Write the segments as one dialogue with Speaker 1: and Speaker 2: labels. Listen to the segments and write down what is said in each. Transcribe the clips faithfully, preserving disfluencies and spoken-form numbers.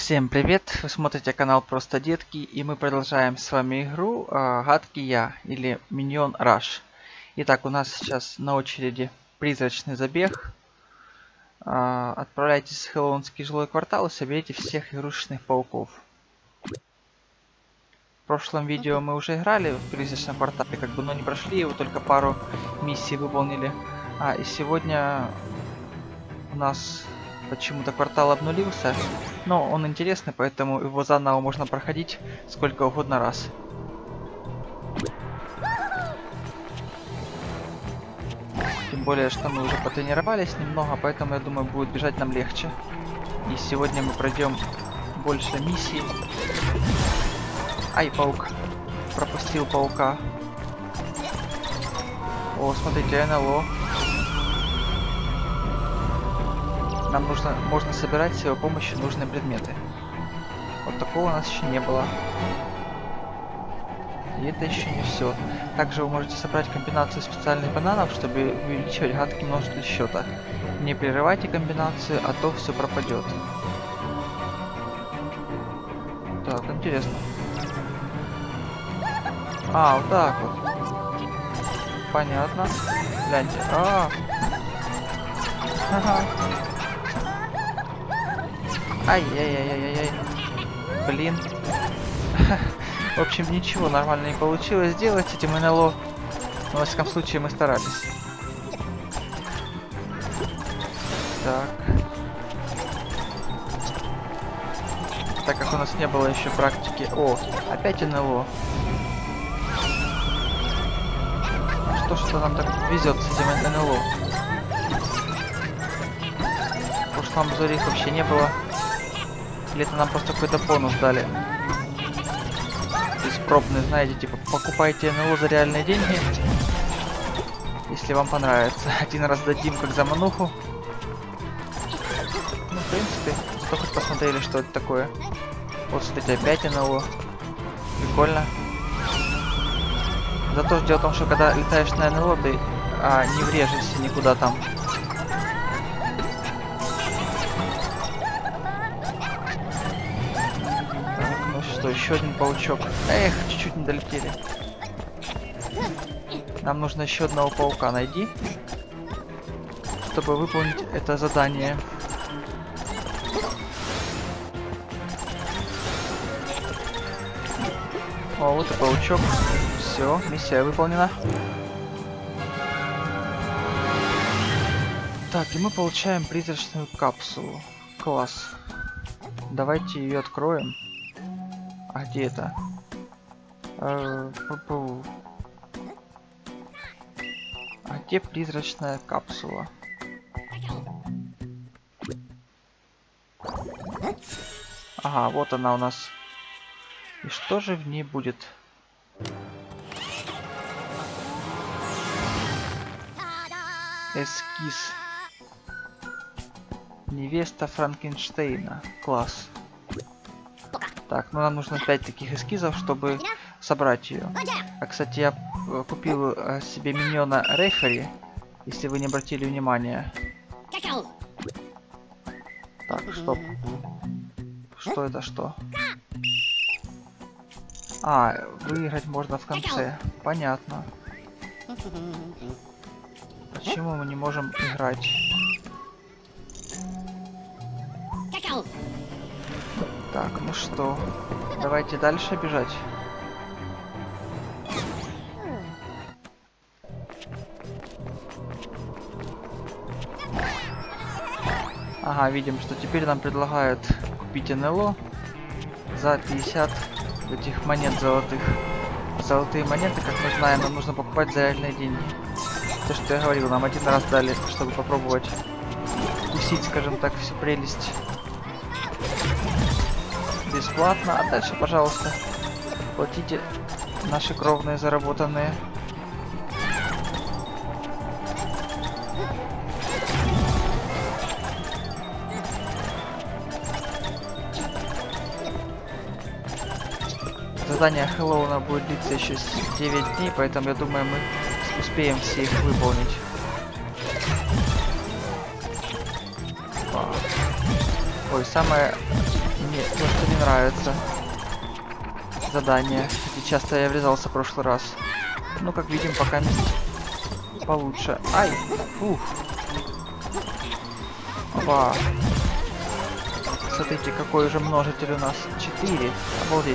Speaker 1: Всем привет! Вы смотрите канал Просто Детки, и мы продолжаем с вами игру э, Гадкий Я или Minion Rush. Итак, у нас сейчас на очереди призрачный забег. Э, отправляйтесь в Хэллоуинский жилой квартал и соберите всех игрушечных пауков. В прошлом видео мы уже играли в призрачном квартале, как бы, но не прошли его, только пару миссий выполнили. А, и сегодня у нас почему-то квартал обнулился, но он интересный, поэтому его заново можно проходить сколько угодно раз. Тем более, что мы уже потренировались немного, поэтому я думаю, будет бежать нам легче. И сегодня мы пройдем больше миссий. Ай, паук. Пропустил паука. О, смотрите, эн эл о. Нам нужно, можно собирать с его помощью нужные предметы. Вот такого у нас еще не было. И это еще не все. Также вы можете собрать комбинацию специальных бананов, чтобы увеличивать гадкий множитель счета. Не прерывайте комбинацию, а то все пропадет. Так, интересно. А, вот так вот. Понятно. Гляньте. А, ага. Ай-яй-яй-яй-яй. Блин. В общем, ничего нормально не получилось сделать с этим эн эл о. Но, во всяком случае, мы старались. Так. Так как у нас не было еще практики... О, опять эн эл о. Что что нам так везет с этим эн эл о? В прошлом обзоре их вообще не было. Или это нам просто какой-то бонус дали? То есть пробный, знаете, типа покупайте эн эл о за реальные деньги. Если вам понравится. Один раз дадим как за мануху. Ну, в принципе, зато хоть посмотрели, что это такое. Вот, смотрите, опять эн эл о. Прикольно. Зато дело в том, что когда летаешь на эн эл о, ты а, не врежешься никуда там. Что, еще один паучок. Эх, чуть-чуть не долетели. Нам нужно еще одного паука найти, чтобы выполнить это задание. О, вот и паучок. Все, миссия выполнена. Так, и мы получаем призрачную капсулу. Класс. Давайте ее откроем. А где это? А где призрачная капсула? Ага, вот она у нас. И что же в ней будет? Эскиз. Невеста Франкенштейна. Класс. Так, ну нам нужно пять таких эскизов, чтобы собрать ее. А, кстати, я купил э, себе миньона Рефери, если вы не обратили внимания. Так, стоп. Что это что? А, выиграть можно в конце. Понятно. Почему мы не можем играть? Так, ну что, давайте дальше бежать. Ага, видим, что теперь нам предлагают купить эн эл о за пятьдесят этих монет золотых. Золотые монеты, как мы знаем, нам нужно покупать за реальные деньги. То, что я говорил, нам один раз дали, чтобы попробовать вкусить, скажем так, всю прелесть. Бесплатно, а дальше, пожалуйста, платите наши кровные заработанные. Задание Хэллоуина будет длиться еще девять дней, поэтому я думаю, мы успеем все их выполнить. Ой, самое Мне просто не нравится задание. И часто я врезался в прошлый раз. Ну, как видим, пока не получше. Ай! Ух! Опа! Смотрите, какой уже множитель у нас. четыре. Обалдеть.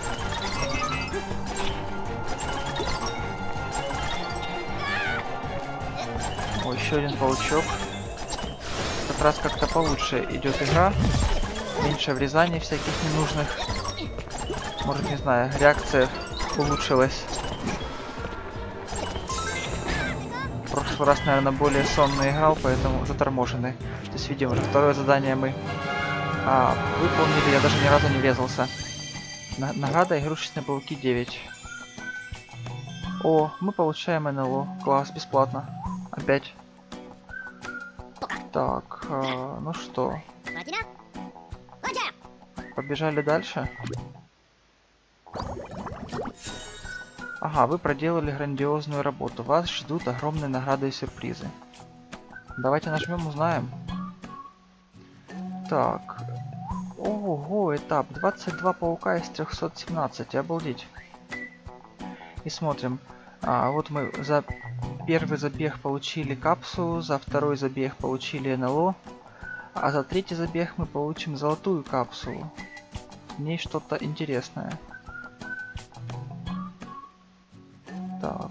Speaker 1: О, еще один паучок. В этот раз как-то получше идет игра. Меньше врезаний всяких ненужных. Может, не знаю, реакция улучшилась. В прошлый раз, наверное, более сонно играл, поэтому заторможенный. То есть, видим, уже второе задание мы а, выполнили. Я даже ни разу не врезался. На награда игрушечные пауки девять. О, мы получаем эн эл о. Класс, бесплатно. Опять. Так, э, ну что. Побежали дальше. Ага, вы проделали грандиозную работу. Вас ждут огромные награды и сюрпризы. Давайте нажмем, узнаем. Так. Ого, этап. двадцать два паука из трёхсот семнадцати. Обалдеть. И смотрим. А, вот мы за первый забег получили капсулу, за второй забег получили эн эл о, а за третий забег мы получим золотую капсулу. В ней что-то интересное. Так.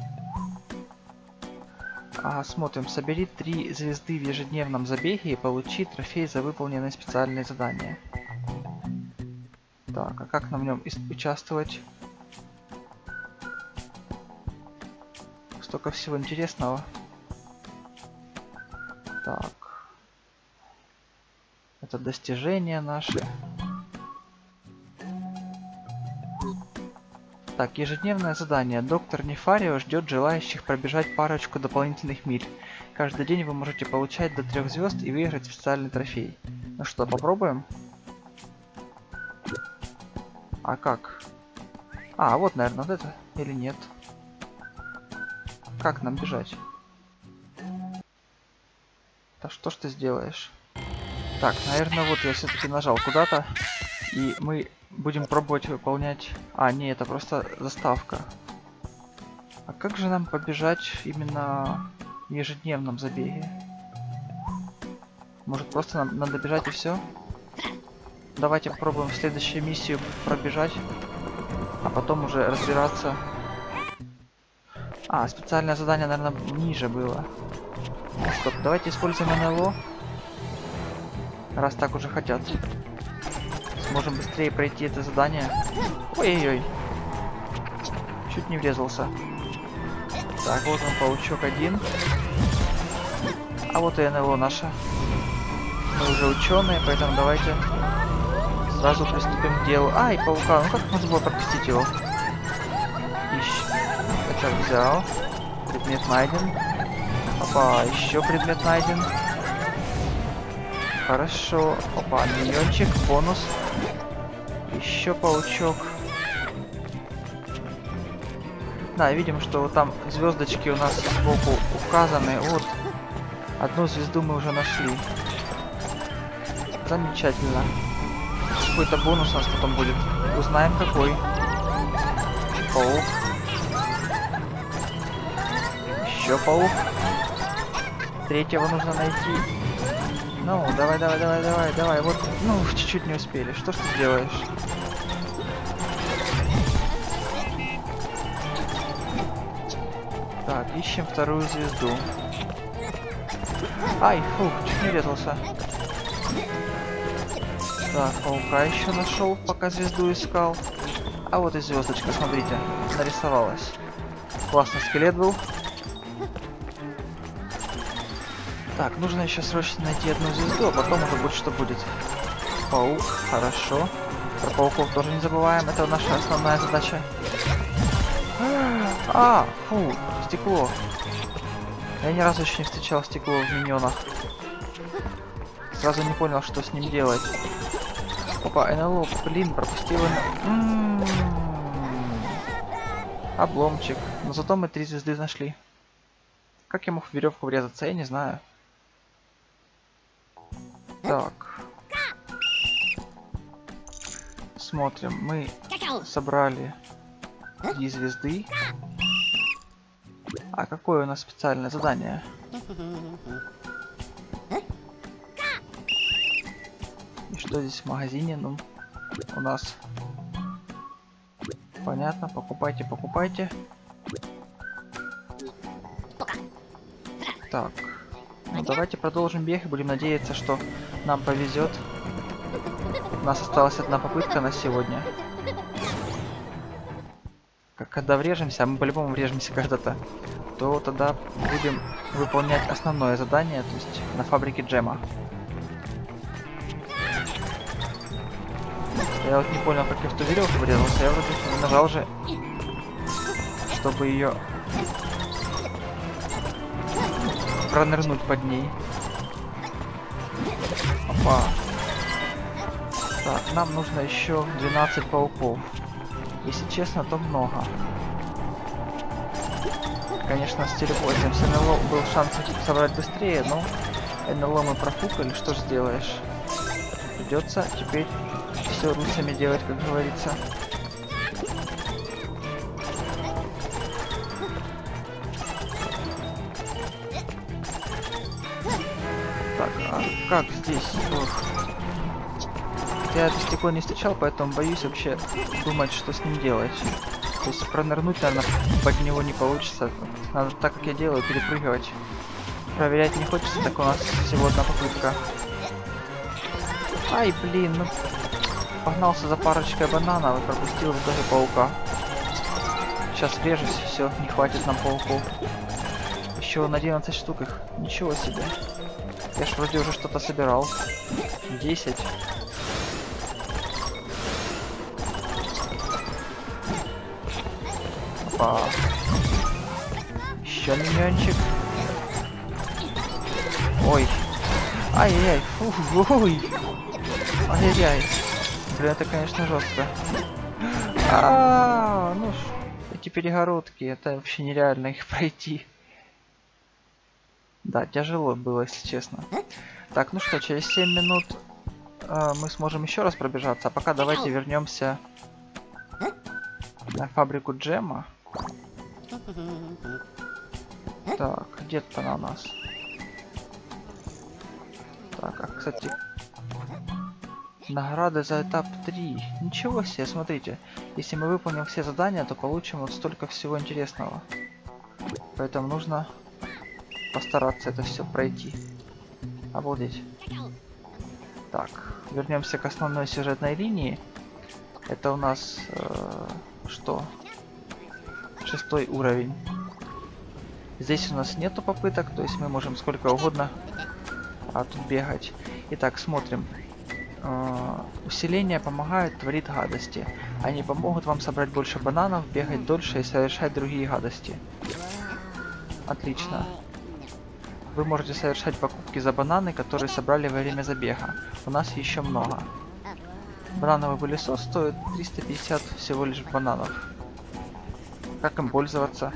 Speaker 1: А, смотрим. Собери три звезды в ежедневном забеге и получи трофей за выполненные специальные задания. Так, а как нам в нем участвовать? Столько всего интересного. Так. Это достижения наши. Так, ежедневное задание. Доктор Нефарио ждет желающих пробежать парочку дополнительных миль. Каждый день вы можете получать до трех звезд и выиграть специальный трофей. Ну что, попробуем? А как? А, вот, наверное, вот это. Или нет? Как нам бежать? Да что ж ты сделаешь? Так, наверное, вот я все-таки нажал куда-то. И мы будем пробовать выполнять... А, не, это просто заставка. А как же нам побежать именно в ежедневном забеге? Может, просто нам надо бежать и все? Давайте попробуем следующую миссию пробежать. А потом уже разбираться. А, специальное задание, наверное, ниже было. Ну, стоп, давайте используем эн эл о. Раз так уже хотят. Сможем быстрее пройти это задание. Ой-ой-ой. Чуть не врезался. Так, вот он, паучок один. А вот и эн эл о наша. Мы уже ученые, поэтому давайте сразу приступим к делу. Ай, паука, ну как можно было пропустить его? Ищ. Так, взял. Предмет найден. Опа, еще предмет найден. Хорошо. Опа, миньончик, бонус. Еще паучок. Да, видим, что вот там звездочки у нас сбоку указаны. Вот. Одну звезду мы уже нашли. Замечательно. Какой-то бонус у нас потом будет. Узнаем какой. Паук. Еще паук. Третьего нужно найти. Ну, давай, давай, давай, давай, давай. Вот, ну, чуть-чуть не успели. Что ж ты делаешь? Так, ищем вторую звезду. Ай, фух, чуть не резался. Так, паука еще нашел, пока звезду искал. А вот и звездочка, смотрите, нарисовалась. Классный скелет был. Так, нужно еще срочно найти одну звезду, а потом уже будет что будет. Паук, хорошо. Про пауков тоже не забываем, это наша основная задача. А, фу, стекло. Я ни разу еще не встречал стекло в миньонах. Сразу не понял, что с ним делать. Опа, эн эл о, блин, пропустил эн эл о. Обломчик. Но зато мы три звезды нашли. Как я мог в веревку врезаться, я не знаю. Так. смотрим. Мы собрали три звезды. А какое у нас специальное задание? И что здесь в магазине? Ну, у нас... Понятно, покупайте, покупайте. Так. Ну, давайте продолжим бег и будем надеяться, что нам повезет. У нас осталась одна попытка на сегодня. Как когда врежемся, а мы по-любому врежемся когда-то, то тогда будем выполнять основное задание, то есть на фабрике джема. Я вот не понял, как я в ту веревку врезался. Я вроде нажал же, чтобы ее пронырнуть под ней. Опа. Так, нам нужно еще двенадцать пауков. Если честно, то много. Конечно, с телепортом с эн эл о был шанс их собрать быстрее, но эн эл о мы профукали, что ж сделаешь. Придется теперь все русами делать, как говорится. Так, а как здесь? Ох. Я этот стекло не встречал, поэтому боюсь вообще думать, что с ним делать. То есть пронырнуть, наверное, под него не получится. Надо, так как я делаю, перепрыгивать. Проверять не хочется, так у нас всего одна попытка. Ай, блин, ну... Погнался за парочкой бананов и пропустил в итоге паука. Сейчас врежусь, все, не хватит нам пауков. Еще на одиннадцать штук их. Ничего себе. Я ж вроде уже что-то собирал. десять. Опа. Еще миньончик. Ой. Ай-яй-яй. Ой. Ай-яй-яй. Блин, это, конечно, жестко. А, ну ж, эти перегородки, это вообще нереально их пройти. Да, тяжело было, если честно. Так, ну что, через семь минут э, мы сможем еще раз пробежаться. А пока давайте вернемся на фабрику джема. Так, где-то она у нас. Так, а, кстати... Награды за этап три. Ничего себе, смотрите. Если мы выполним все задания, то получим вот столько всего интересного. Поэтому нужно постараться это все пройти. Обалдеть. Так, вернемся к основной сюжетной линии. Это у нас э, что? Шестой уровень. Здесь у нас нету попыток, то есть мы можем сколько угодно а, тут бегать. Итак, смотрим. Uh, усиление помогает, творит гадости. Они помогут вам собрать больше бананов, бегать дольше и совершать другие гадости. Отлично. Вы можете совершать покупки за бананы, которые собрали во время забега. У нас еще много. Банановый пылесос стоит триста пятьдесят всего лишь бананов. Как им пользоваться?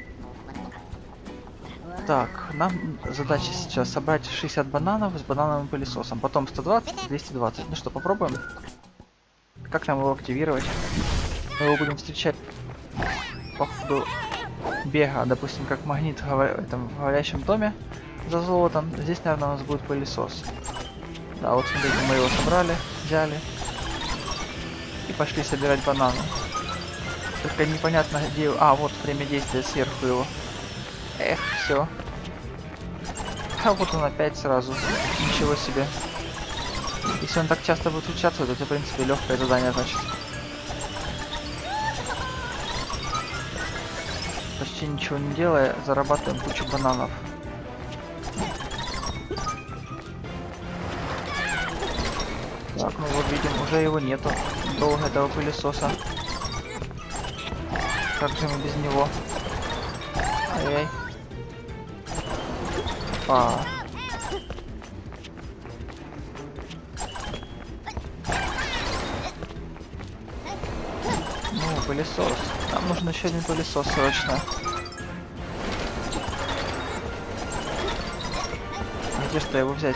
Speaker 1: Так, нам задача сейчас собрать шестьдесят бананов с банановым пылесосом, потом сто двадцать, двести двадцать. Ну что, попробуем? Как нам его активировать? Мы его будем встречать по ходу бега, допустим, как магнит в, этом, в говорящем доме за золотом. Здесь, наверное, у нас будет пылесос. Да, вот смотрите, мы его собрали, взяли и пошли собирать бананы. Только непонятно где... А, вот время действия сверху его. Эх, все. А вот он опять сразу. Ничего себе. Если он так часто будет включаться, то это, в принципе, легкое задание, значит. Почти ничего не делая, зарабатываем кучу бананов. Так, ну вот видим, уже его нету. Долго этого пылесоса. Как же мы без него? Ай-яй. А. Ну, пылесос. Нам нужен еще один пылесос срочно. А где что его взять?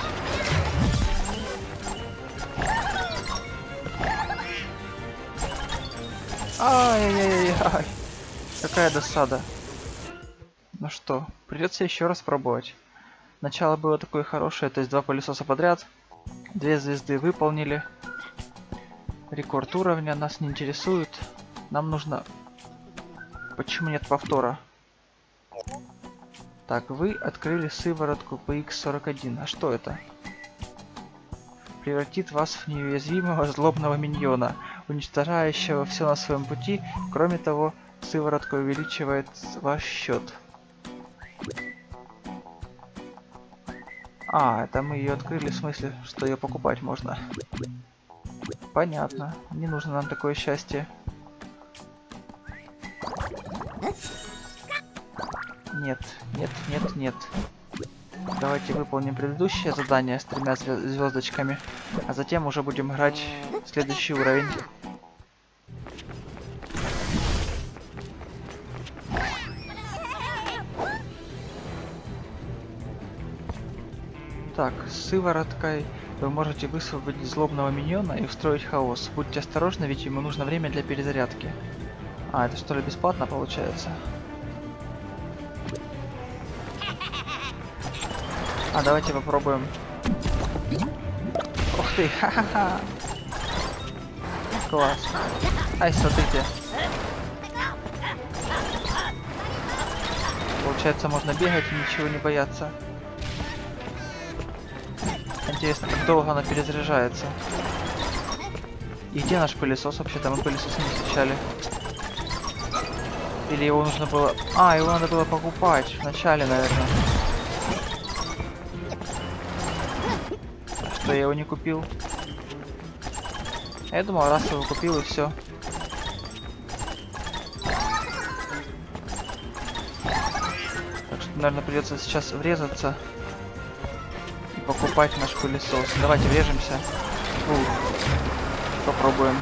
Speaker 1: Ай-яй-яй-яй. Какая досада. Ну что, придется еще раз пробовать. Начало было такое хорошее, то есть два пылесоса подряд. Две звезды выполнили. Рекорд уровня нас не интересует. Нам нужно... Почему нет повтора? Так, вы открыли сыворотку пэ икс сорок один. А что это? Превратит вас в неуязвимого злобного миньона, уничтожающего все на своем пути. Кроме того, сыворотка увеличивает ваш счет. А, это мы ее открыли, в смысле, что ее покупать можно. Понятно. Не нужно нам такое счастье. Нет, нет, нет, нет. Давайте выполним предыдущее задание с тремя звездочками, а затем уже будем играть в следующий уровень. Так, с сывороткой вы можете высвободить злобного миньона и устроить хаос. Будьте осторожны, ведь ему нужно время для перезарядки. А, это что ли бесплатно получается? А, давайте попробуем. Ух ты, ха-ха-ха. Класс. Ай, смотрите. Получается, можно бегать и ничего не бояться. Интересно, как долго она перезаряжается. И где наш пылесос? Вообще-то мы пылесос не встречали. Или его нужно было... А, его надо было покупать в начале, наверное. Что, я его не купил? Я думал, раз его купил и все. Так что, наверное, придется сейчас врезаться и покупать наш пылесос. Давайте врежемся. Фу. Попробуем.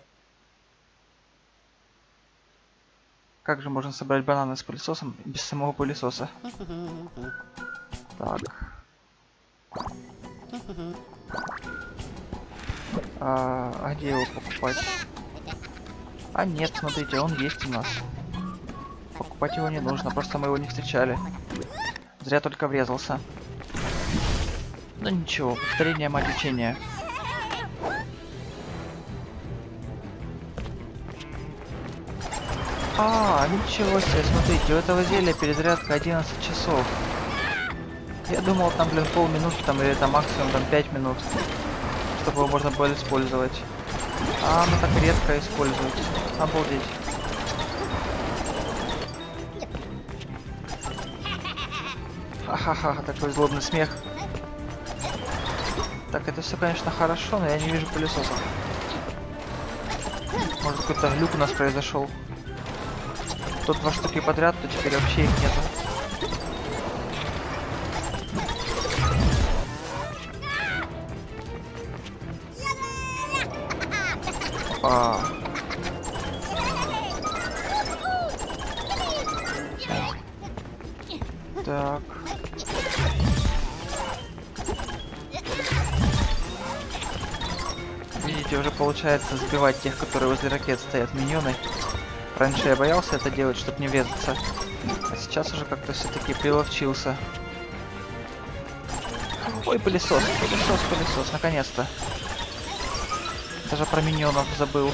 Speaker 1: Как же можно собрать бананы с пылесосом без самого пылесоса? Так. А, а где его покупать? А нет, смотрите, он есть у нас. Покупать его не нужно, просто мы его не встречали. Зря только врезался. Ну ничего, повторение мать учения. А, ничего себе, смотрите, у этого зелья перезарядка одиннадцать часов. Я думал, там, блин, полминуты, там, или там максимум, там, пять минут, чтобы его можно было использовать. А оно так редко используется. Обалдеть. Ха-ха-ха, такой злобный смех. Так, это все, конечно, хорошо, но я не вижу пылесосов. Может, какой-то глюк у нас произошел. Тут два штуки подряд, то теперь вообще их нету. А. Так. Видите, уже получается сбивать тех, которые возле ракет стоят, миньоны. Раньше я боялся это делать, чтобы не врезаться. А сейчас уже как-то все-таки приловчился. Ой, пылесос, пылесос, пылесос, наконец-то. Даже про миньонов забыл.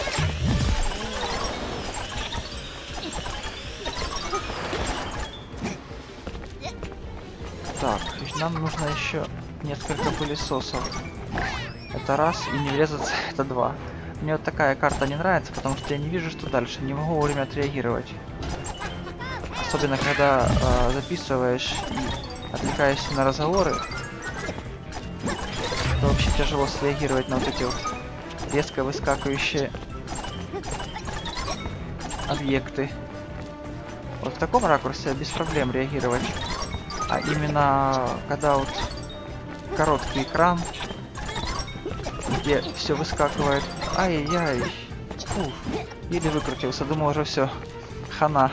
Speaker 1: Так, нам нужно еще несколько пылесосов. Это раз, и не врезаться, это два. Мне вот такая карта не нравится, потому что я не вижу, что дальше. Не могу вовремя отреагировать. Особенно, когда э, записываешь и отвлекаешься на разговоры. То вообще тяжело среагировать на вот эти вот резко выскакивающие объекты. Вот в таком ракурсе без проблем реагировать. А именно, когда вот короткий экран, где все выскакивает. Ай-яй-яй. Фу, еле выкрутился, думал уже все. Хана.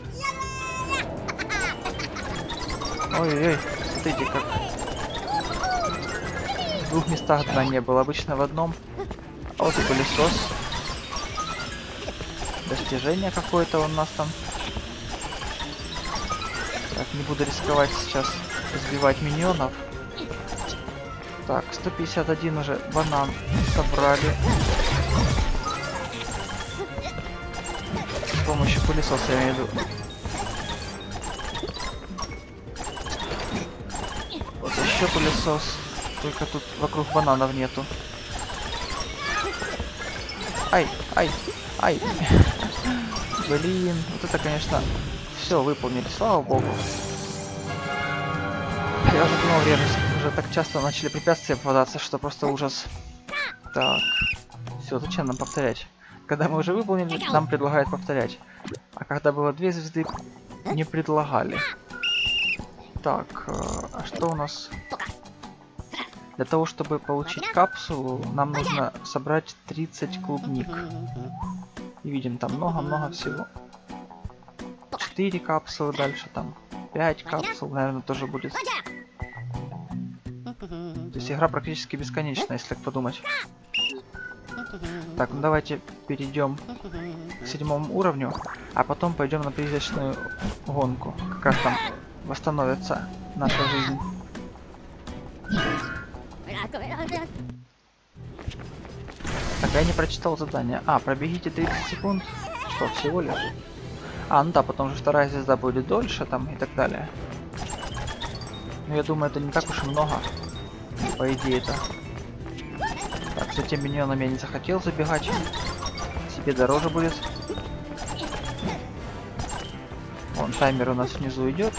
Speaker 1: Ой-ой-ой, смотрите, как в двух местах дна не было, обычно в одном. А вот и пылесос. достижение какое-то у нас там. Так, не буду рисковать сейчас сбивать миньонов. Так, сто пятьдесят один уже банан собрали. С помощью пылесоса, я имею в виду. Вот еще пылесос. Только тут вокруг бананов нету. Ай, ай, ай. Блин, вот это, конечно, все выполнили, слава богу. Я уже думал, режусь. Уже так часто начали препятствия попадаться, что просто ужас. Так. Все, зачем нам повторять? Когда мы уже выполнили, нам предлагают повторять. А когда было две звезды, не предлагали. Так, а что у нас? Для того, чтобы получить капсулу, нам нужно собрать тридцать клубник. И видим, там много-много всего. четыре капсулы, дальше там пять капсул, наверное, тоже будет. То есть игра практически бесконечна, если так подумать. Так, ну давайте перейдем к седьмому уровню, а потом пойдем на призрачную гонку. Как раз там восстановится наша жизнь. Так, я не прочитал задание. А, пробегите тридцать секунд. Что, всего лишь? А, ну да, потом же вторая звезда будет дольше там и так далее. Но я думаю, это не так уж и много. По идее-то. Так, с этим миньоном я не захотел забегать. Себе дороже будет. Вон, таймер у нас внизу идет.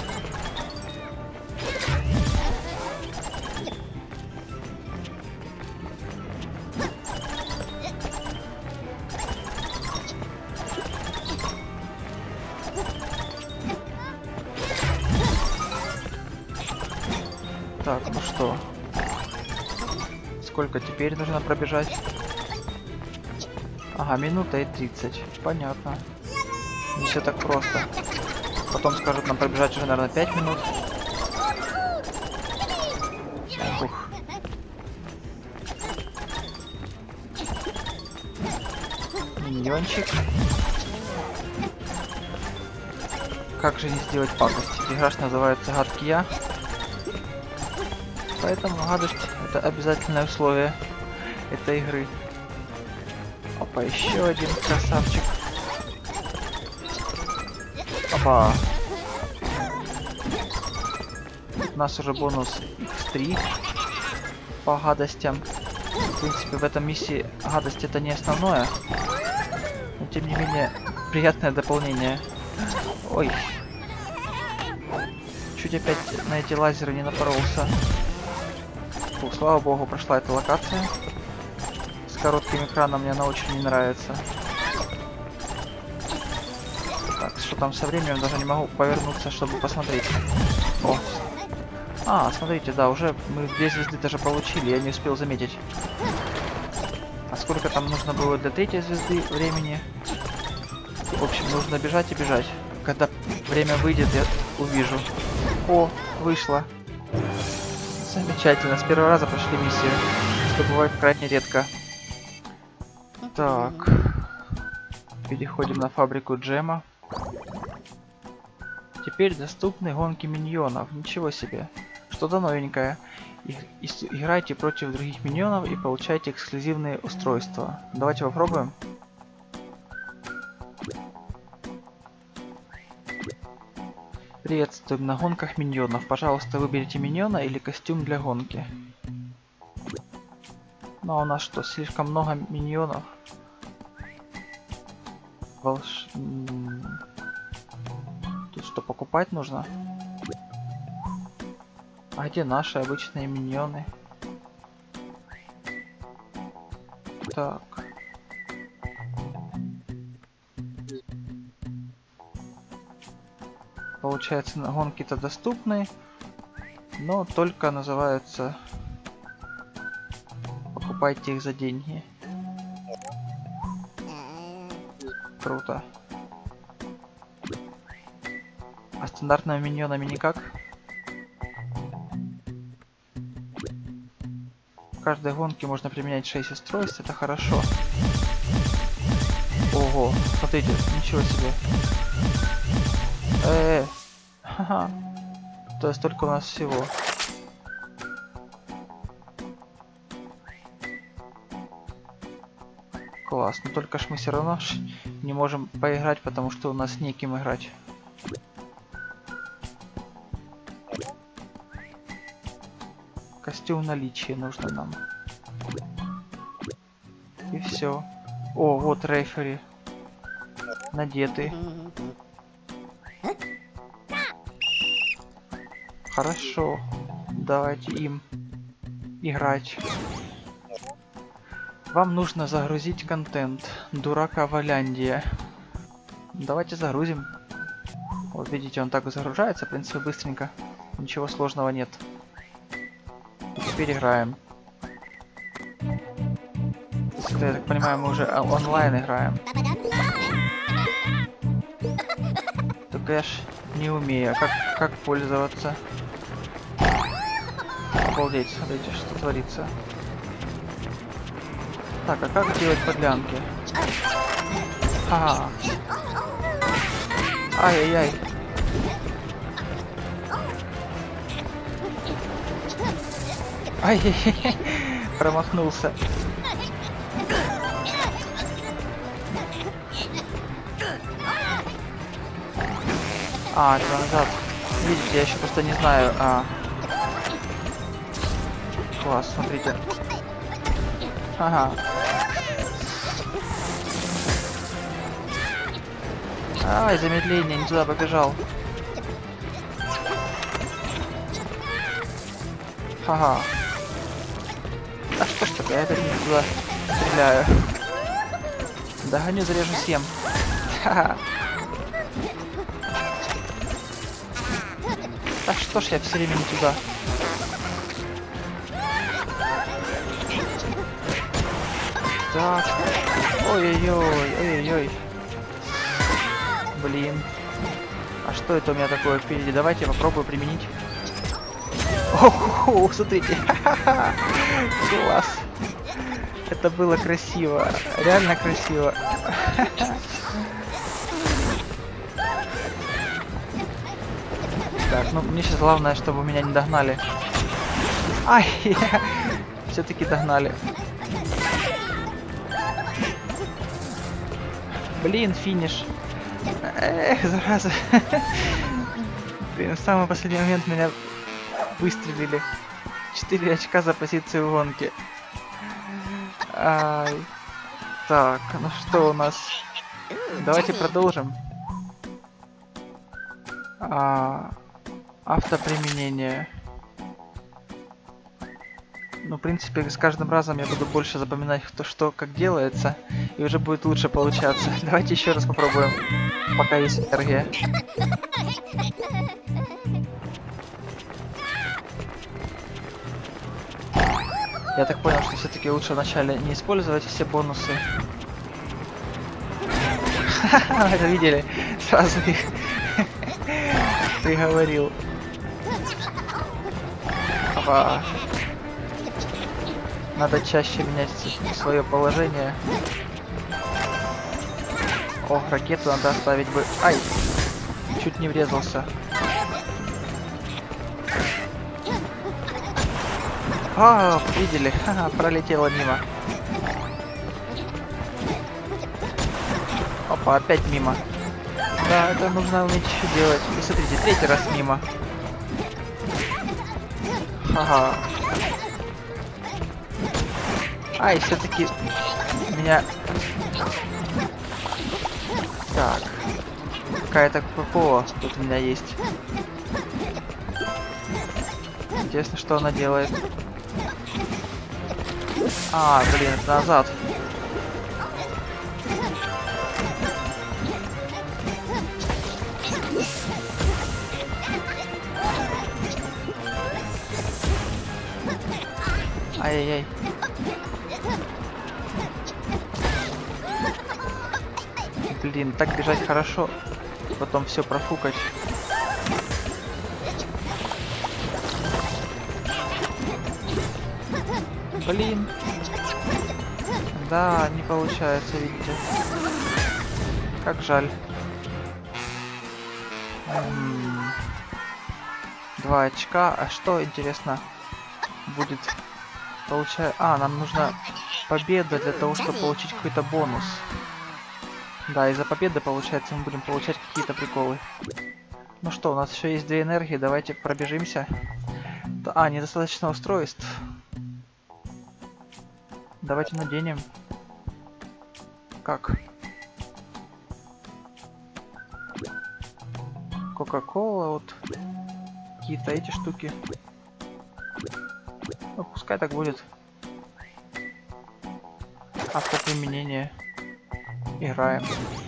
Speaker 1: Так, ну что? Сколько теперь нужно пробежать? Ага, минута и тридцать. Понятно. Не все так просто. Потом скажут нам пробежать уже, наверное, пять минут. Ух. Миньончик. Как же не сделать пакость? Игра называется «Гадкий я». Поэтому гадость — это обязательное условие этой игры. Опа, еще один красавчик. Опа. У нас уже бонус икс три по гадостям. В принципе, в этом миссии гадость это не основное. Но тем не менее, приятное дополнение. Ой. Чуть опять на эти лазеры не напоролся. Фу, слава богу, прошла эта локация. С коротким экраном мне она очень не нравится. Так, что там со временем, даже не могу повернуться, чтобы посмотреть. О. А, смотрите, да, уже мы две звезды даже получили, я не успел заметить. А сколько там нужно было для третьей звезды времени? В общем, нужно бежать и бежать. Когда время выйдет, я увижу. О, вышло. Замечательно, с первого раза прошли миссию, что бывает крайне редко. Так, переходим на фабрику джема. Теперь доступны гонки миньонов. Ничего себе, что-то новенькое. И, и, играйте против других миньонов и получайте эксклюзивные устройства. Давайте попробуем. Приветствуем на гонках миньонов. Пожалуйста, выберите миньона или костюм для гонки. Ну а у нас что, слишком много миньонов? Волш... Тут что, покупать нужно? А где наши обычные миньоны? Так. Получается, на гонки-то доступны, но только называются покупайте их за деньги. Круто. А стандартными миньонами никак? В каждой гонке можно применять шесть устройств, это хорошо. Ого. Ого, смотрите, ничего себе. Э, -э. Ха-ха. То есть только у нас всего. Класс, но только ж мы все равно не можем поиграть, потому что у нас неким играть. Костюм наличия нужно нам. И все. О, вот рефери. Надетый. Хорошо. Давайте им играть. Вам нужно загрузить контент. Дурака Валяндия. Давайте загрузим. Вот видите, он так и загружается, в принципе, быстренько. Ничего сложного нет. Теперь играем. Я так понимаю, мы уже онлайн играем. Только я ж не умею. Как, как пользоваться? Обалдеть, смотрите, что творится. Так, а как делать подлянки? Ага. Ай-яй-яй. Ай-яй-яй. Промахнулся. А, это назад. Видите, я еще просто не знаю. А... Класс, смотрите. Ага. Ай, замедление, не туда побежал. Ага. А что ж такое, я опять не туда стреляю. Догоню, зарежу, съем. Ха-ха. А что ж я все время не туда? Так. Ой-ой-ой, ой-ой-ой. Блин. А что это у меня такое впереди? Давайте я попробую применить. О, смотрите. Класс. Это было красиво. Реально красиво. Так, ну мне сейчас главное, чтобы меня не догнали. Ай, все-таки догнали. Блин, финиш. Эх, зараза. Блин, в самый последний момент меня выстрелили. четыре очка за позицию в гонке. Ай. Так, ну что у нас? Давайте продолжим. А, автоприменение. Ну, в принципе, с каждым разом я буду больше запоминать, кто что как делается, и уже будет лучше получаться. Давайте еще раз попробуем, пока есть энергия. Я так понял, что все-таки лучше вначале не использовать все бонусы. Это видели? Сразу их приговорил. Опа. Надо чаще менять свое положение. О, ракету надо оставить бы. Ай! Чуть не врезался. А, видели? Ха-ха, пролетела мимо. Опа, опять мимо. Да, это нужно уметь еще делать. И смотрите, третий раз мимо. Ха-ха. Ай, все-таки меня... Так. Какая-то ППО тут у меня есть. Интересно, что она делает. А, блин, это назад. Ай-яй-яй. Блин, так бежать хорошо. Потом все профукать. Блин. Да, не получается, видите. Как жаль. М-м. Два очка. А что, интересно, будет получать... А, нам нужна победа для того, чтобы получить какой-то бонус. Да, из-за победы, получается, мы будем получать какие-то приколы. Ну что, у нас еще есть две энергии, давайте пробежимся. А, недостаточно устройств. Давайте наденем. Как? Кока-кола, вот. Какие-то эти штуки. Ну, пускай так будет. Автоприменение. Играем.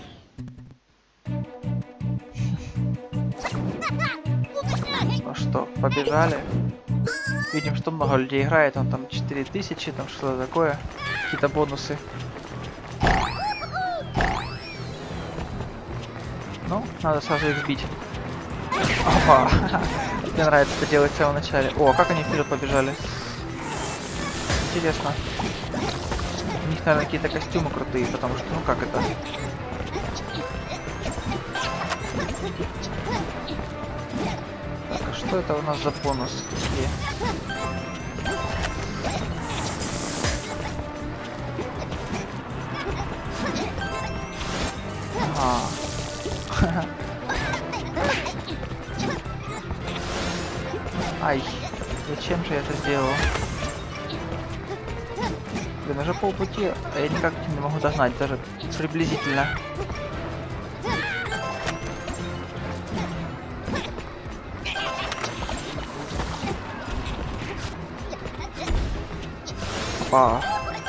Speaker 1: Ну что, побежали. Видим, что много людей играет. Он там четыре тысячи, там что-то такое. Какие-то бонусы. Ну, надо сразу их сбить. Опа! Мне нравится это делать в самом начале. О, как они вперед побежали. Интересно. У них, наверное, какие-то костюмы крутые, потому что, ну как это? Так, а что это у нас за бонус? Где? А. Ай, зачем же я это сделал? Блин, уже полпути, а я никак не могу догнать, даже приблизительно. Опа.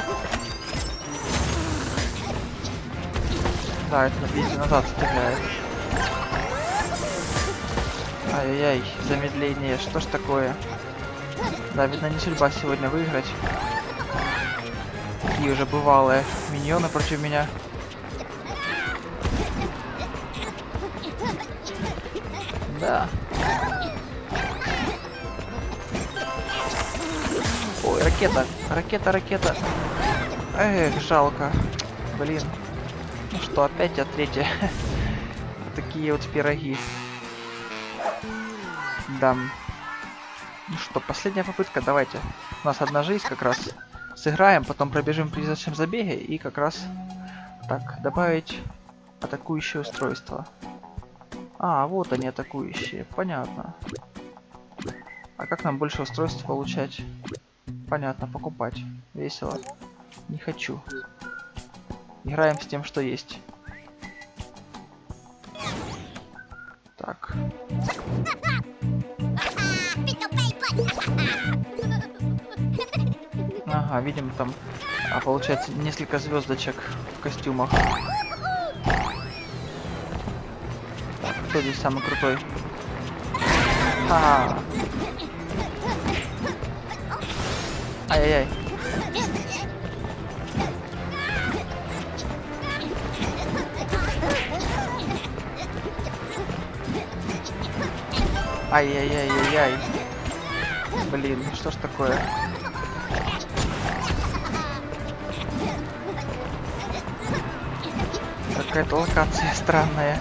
Speaker 1: Да, это, видите, назад стреляет. Ай-яй-яй, замедление, что ж такое? Да, видно, не судьба сегодня выиграть. Такие уже бывалые миньоны против меня. Да. Ой, ракета, ракета, ракета. Эх, жалко. Блин. Ну что, опять а третья. Такие вот пироги. Да. Ну что, последняя попытка, давайте. У нас одна жизнь как раз. Сыграем, потом пробежим в призрачном забеге и как раз... Так, добавить атакующее устройство. А, вот они атакующие, понятно. А как нам больше устройств получать? Понятно, покупать. Весело. Не хочу. Играем с тем, что есть. Так. Ага, видим там, а, получается, несколько звездочек в костюмах. Так, кто здесь самый крутой? Ха! Ай-яй-яй. Ай-яй-яй-яй-яй. Блин, что ж такое? Какая-то локация странная.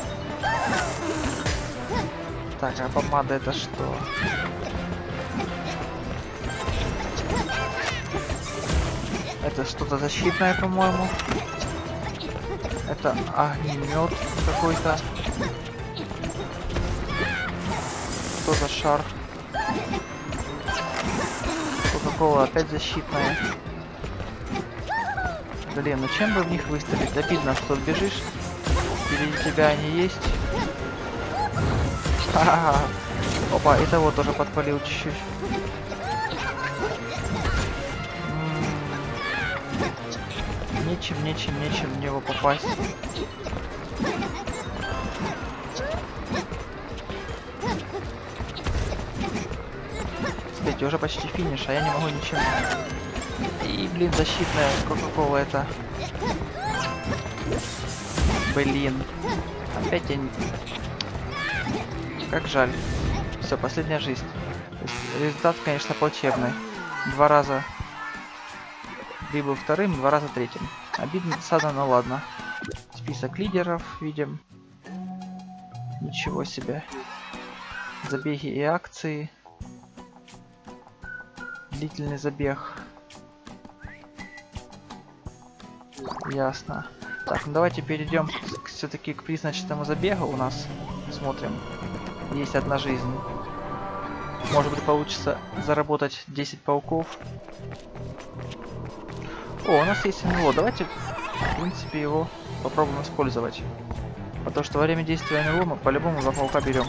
Speaker 1: Так, а помада это что? Это что-то защитное, по-моему. Это огнемет какой-то. Что за шар? Кока-кола опять защитная. Блин, ну чем бы в них выставить? Обидно, что бежишь. Впереди тебя они есть. Ха-ха-ха. Опа, и того тоже подпалил чуть-чуть. Нечем, нечем, нечем в него попасть. Смотрите, уже почти финиш, а я не могу ничем. И, блин, защитная кока-кола это. Блин. Опять я не... Как жаль. Все, последняя жизнь. Результат, конечно, плачевный. Два раза ты был вторым, два раза третьим. Обидно, досадно, но ладно. Теперь список лидеров видим. Ничего себе. Забеги и акции. Длительный забег. Ясно. Так, ну давайте перейдем все-таки к призначенному забегу у нас. Смотрим. Есть одна жизнь. Может быть, получится заработать десять пауков. О, у нас есть эн эл о. Давайте, в принципе, его попробуем использовать. Потому что во время действия эн эл о мы по-любому за паука берем.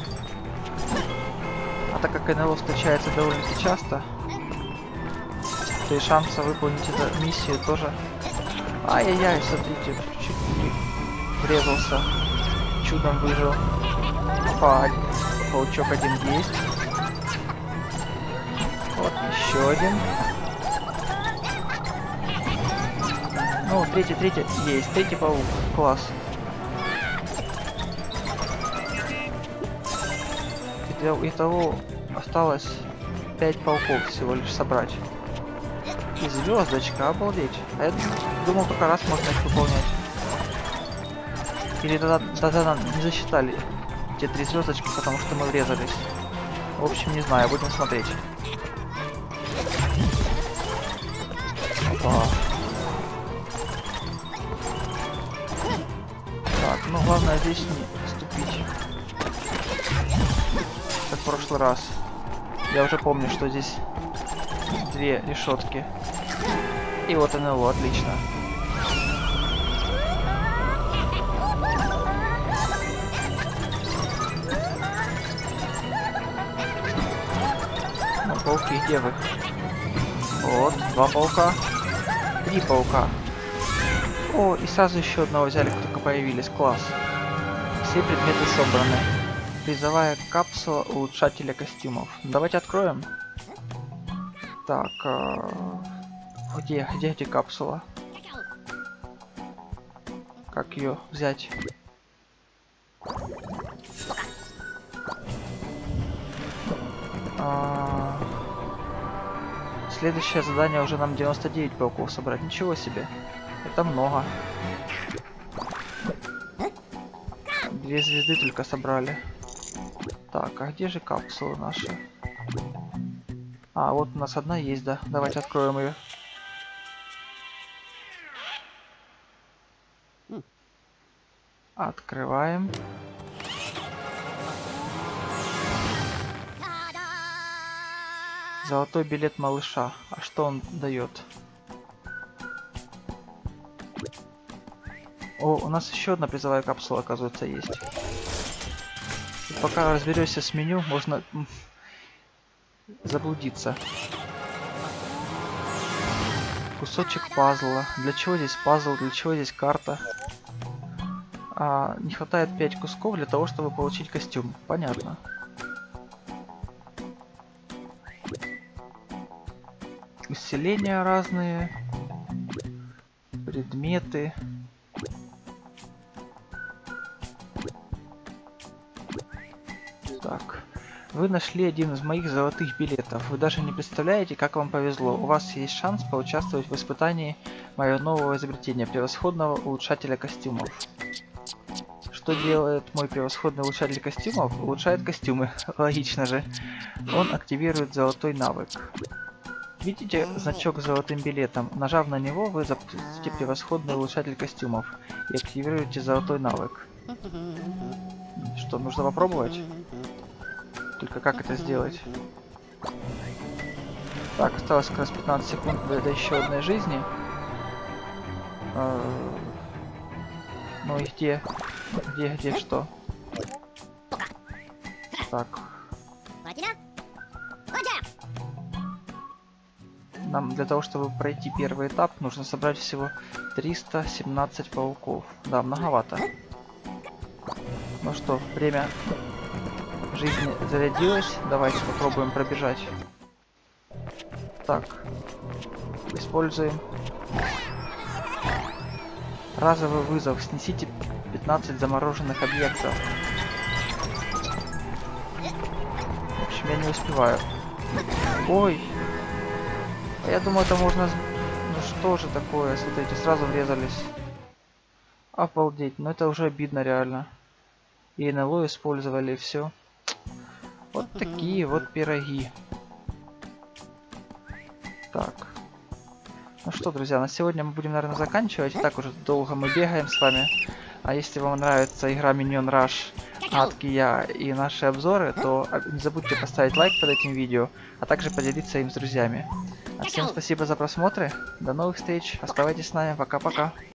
Speaker 1: А так как эн эл о встречается довольно-таки часто, то и шанса выполнить эту миссию тоже. Ай-яй-яй, смотрите, чуть не врезался. Чудом выжил. Опа, паучок один есть. Вот еще один. Ну, третий, третий есть. Третий паук. Класс. Итого осталось пять пауков всего лишь собрать. И звездочка, обалдеть. А я думал, только раз можно их выполнять. Или тогда, тогда нам не засчитали те три звездочки, потому что мы врезались. В общем, не знаю, будем смотреть. Опа. Так, ну главное здесь не ступить. Как в прошлый раз. Я уже помню, что здесь две решетки. И вот эн эл о, отлично. Ну, пауки, где вы? Вот, два паука. Три паука. О, и сразу еще одного взяли, как только появились. Класс. Все предметы собраны. Призовая капсула улучшателя костюмов. Давайте откроем. Так, э, где, где эти капсула? Как ее взять? А, следующее задание уже нам девяносто девять пауков собрать. Ничего себе. Это много. Две звезды только собрали. Так, а где же капсулы наши? А, вот у нас одна есть, да. Давайте откроем ее. Открываем. Золотой билет малыша. А что он дает? О, у нас еще одна призовая капсула, оказывается, есть. И пока разберешься с меню, можно заблудиться. Кусочек пазла. Для чего здесь пазл? Для чего здесь карта? А, не хватает пять кусков для того, чтобы получить костюм. Понятно. Усиления разные. Предметы. Так. Вы нашли один из моих золотых билетов. Вы даже не представляете, как вам повезло. У вас есть шанс поучаствовать в испытании моего нового изобретения, превосходного улучшателя костюмов. Что делает мой превосходный улучшатель костюмов? Улучшает костюмы. Логично же. Он активирует золотой навык. Видите значок с золотым билетом? Нажав на него, вы запустите превосходный улучшатель костюмов и активируете золотой навык. Что, нужно попробовать? Только как это сделать? Так, осталось как раз пятнадцать секунд до, до еще одной жизни. Э-э- ну и где? Где, где, что? Так. Нам для того, чтобы пройти первый этап, нужно собрать всего триста семнадцать пауков. Да, многовато. Ну что, время жизни зарядилось. Давайте попробуем пробежать. Так. Используем. Разовый вызов. Снесите пятнадцать замороженных объектов. В общем, я не успеваю. Ой. А я думаю, это можно... Ну что же такое? Смотрите, сразу врезались. Обалдеть, ну это уже обидно реально. И эн эл о использовали, и все. Вот такие вот пироги. Так. Ну что, друзья, на сегодня мы будем, наверное, заканчивать. Так уже долго мы бегаем с вами. А если вам нравится игра Minion Rush, Адки Я и наши обзоры, то не забудьте поставить лайк под этим видео, а также поделиться им с друзьями. А всем спасибо за просмотры. До новых встреч. Оставайтесь с нами. Пока-пока.